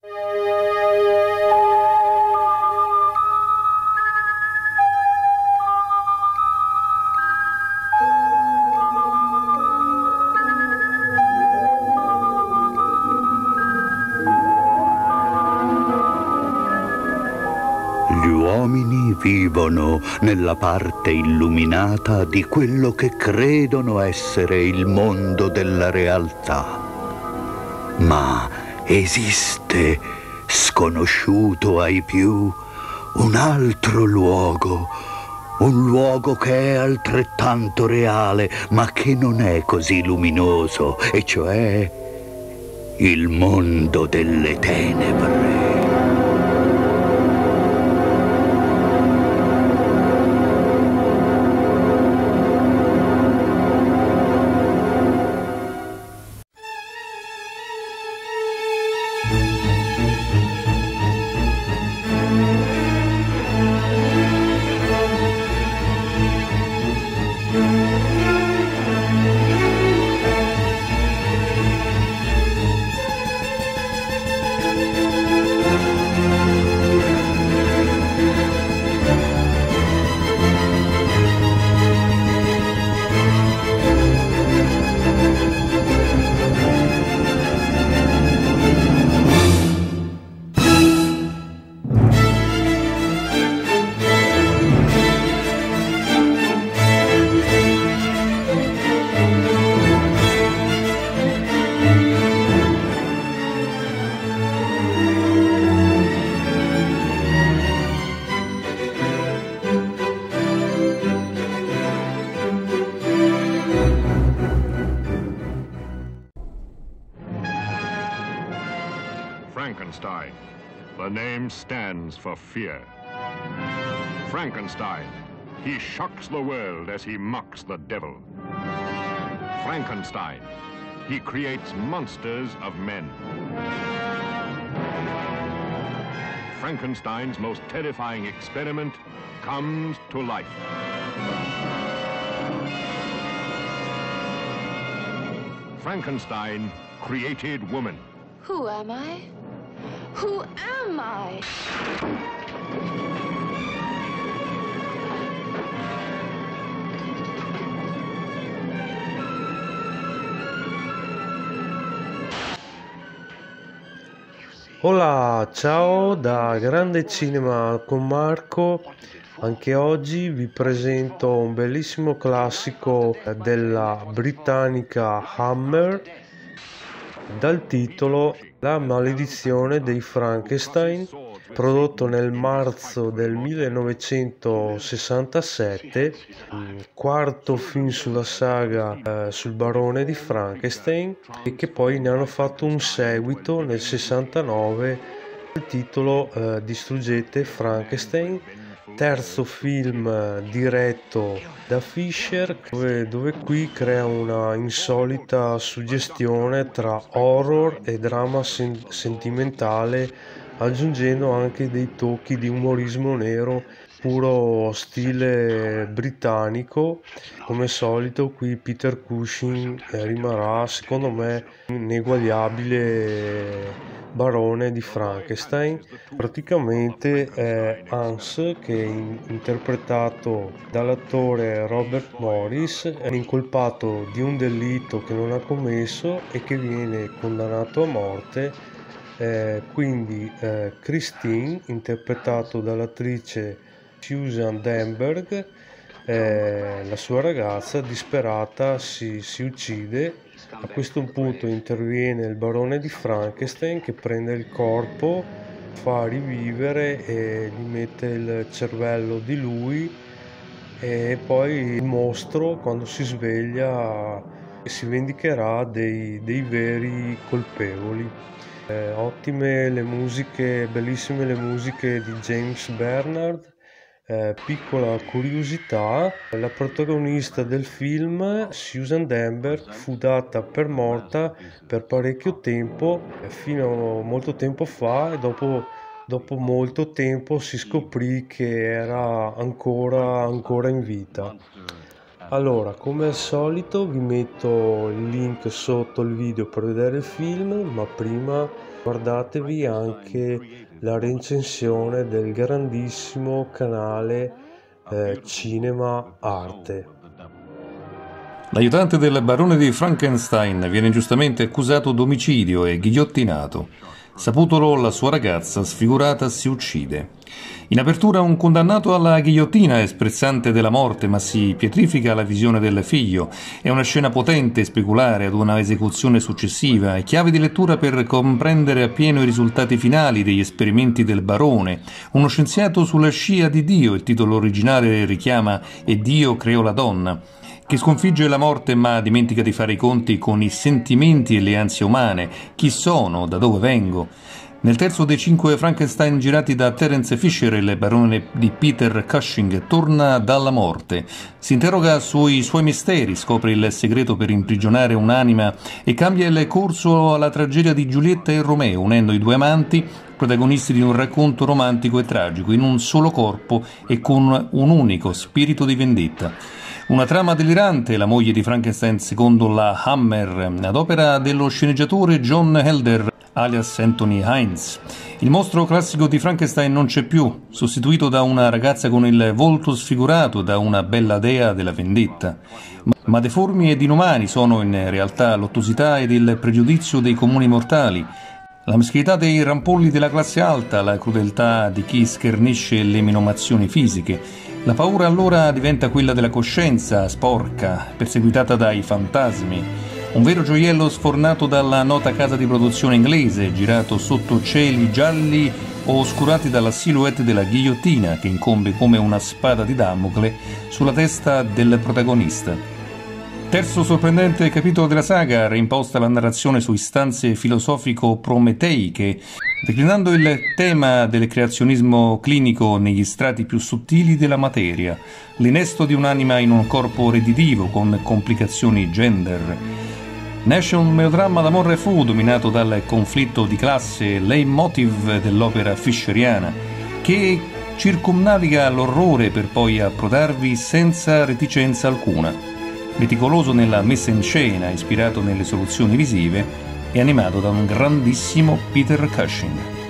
Gli uomini vivono nella parte illuminata di quello che credono essere il mondo della realtà. Ma esiste, sconosciuto ai più, un altro luogo, un luogo che è altrettanto reale, ma che non è così luminoso, e cioè il mondo delle tenebre. Frankenstein. The name stands for fear. Frankenstein. He shocks the world as he mocks the devil. Frankenstein. He creates monsters of men. Frankenstein's most terrifying experiment comes to life. Frankenstein created woman. Who am I? Who am I? Hola, ciao da Grande Cinema con Marco. Anche oggi vi presento un bellissimo classico della britannica Hammer dal titolo La maledizione dei Frankenstein, prodotto nel marzo del 1967, quarto film sulla saga sul barone di Frankenstein, e che poi ne hanno fatto un seguito nel 69 il titolo Distruggete Frankenstein, terzo film diretto da Fisher, dove qui crea una insolita suggestione tra horror e dramma sentimentale, aggiungendo anche dei tocchi di umorismo nero puro stile britannico. Come solito qui Peter Cushing rimarrà secondo me un ineguagliabile barone di Frankenstein. Praticamente è Hans che è interpretato dall'attore Robert Morris, è incolpato di un delitto che non ha commesso e che viene condannato a morte. Quindi Christine, interpretato dall'attrice Susan Denberg, la sua ragazza disperata si uccide. A questo punto interviene il barone di Frankenstein che prende il corpo, fa rivivere e gli mette il cervello di lui, e poi il mostro, quando si sveglia, si vendicherà dei veri colpevoli. Ottime le musiche, bellissime le musiche di James Bernard. Piccola curiosità, la protagonista del film, Susan Denberg, fu data per morta per parecchio tempo, fino a molto tempo fa, e dopo molto tempo si scoprì che era ancora in vita. Allora, come al solito vi metto il link sotto il video per vedere il film, ma prima Guardatevi anche la recensione del grandissimo canale Cinema Arte. L'aiutante del barone di Frankenstein viene ingiustamente accusato d'omicidio e ghigliottinato. Saputolo, la sua ragazza sfigurata si uccide. In apertura un condannato alla ghigliottina è sprezzante della morte, ma si pietrifica alla visione del figlio. È una scena potente e speculare ad una esecuzione successiva, e chiave di lettura per comprendere appieno i risultati finali degli esperimenti del barone. Uno scienziato sulla scia di Dio, il titolo originale richiama "E Dio creò la donna", che sconfigge la morte ma dimentica di fare i conti con i sentimenti e le ansie umane. Chi sono? Da dove vengo? Nel terzo dei 5 Frankenstein girati da Terence Fisher, il barone di Peter Cushing torna dalla morte. Si interroga sui suoi misteri, scopre il segreto per imprigionare un'anima e cambia il corso alla tragedia di Giulietta e Romeo, unendo i due amanti, protagonisti di un racconto romantico e tragico, in un solo corpo e con un unico spirito di vendetta. Una trama delirante, la moglie di Frankenstein secondo la Hammer, ad opera dello sceneggiatore John Helder, alias Anthony Hines. Il mostro classico di Frankenstein non c'è più, sostituito da una ragazza con il volto sfigurato, da una bella dea della vendetta. Ma deformi ed inumani sono in realtà l'ottusità ed il pregiudizio dei comuni mortali, la meschinità dei rampolli della classe alta, la crudeltà di chi schernisce le menomazioni fisiche. La paura allora diventa quella della coscienza, sporca, perseguitata dai fantasmi. Un vero gioiello sfornato dalla nota casa di produzione inglese, girato sotto cieli gialli o oscurati dalla silhouette della ghigliottina che incombe come una spada di Damocle sulla testa del protagonista. Terzo sorprendente capitolo della saga reimposta la narrazione su istanze filosofico-prometeiche, declinando il tema del creazionismo clinico negli strati più sottili della materia, l'innesto di un'anima in un corpo reddidivo con complicazioni gender. Nasce un melodramma d'amore fu dominato dal conflitto di classe, leitmotiv dell'opera fischeriana, che circumnaviga l'orrore per poi approdarvi senza reticenza alcuna. Meticoloso nella messa in scena, ispirato nelle soluzioni visive e animato da un grandissimo Peter Cushing.